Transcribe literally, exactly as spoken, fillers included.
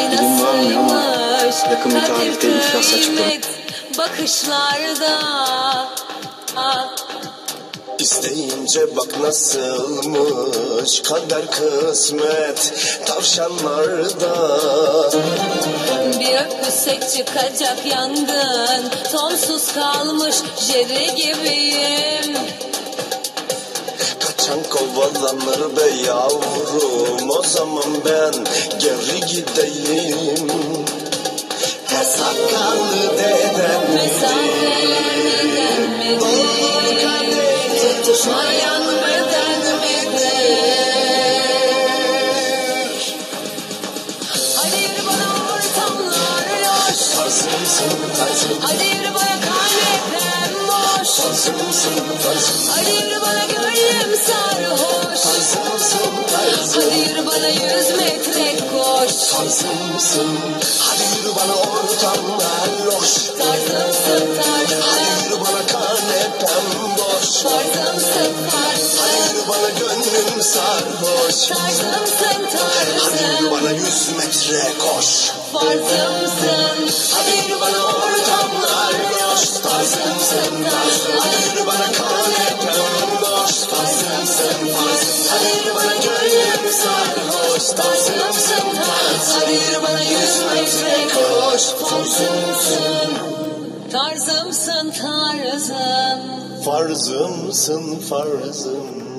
aynasıymış. Yakın bir tarihte iflas açıkladı. Bakışlarda İsteyince bak nasılmış kader kısmet tavşanlarda. bir öpüsek çıkacak yangın, sonsuz kalmış Jerry gibiyim. Kaçan kovalanır be yavrum, o zaman ben geri gideyim. Her sakallı deden Mesafelerden mi? doğru kadeh tutuşmayan beden midir? Hadi yürü bana ortamlar loş. Tarzımsın tarzım, Hadi yürü bana kalbim boş. tarzımsın tarzım, Hadi yürü bana gönlüm sarhoş. tarzımsın tarzım, Hadi yürü bana yüz metre koş. tarzımsın. Hadi yürü bana ortamlar loş. Tarzımsın Hadi tarzım. yürü bana kanepem boş. Tarzımsın Hadi tarzım. yürü bana gönlüm sarhoş. Tarzımsın Hadi yürü tarzım. bana yüz metre koş. Farzımsın. Hadi yürü bana ortamlar loş. Tarzımsın tarzım. Hadi yürü bana kanepem boş. Tarzımsın tarzım. Hadi yürü bana gönlüm sarhoş. Tarzımsın tarzım. Hadi yürü bana yüz metre koş. Farzımsın. Tarzımsın tarzım. Farzımsın farzım.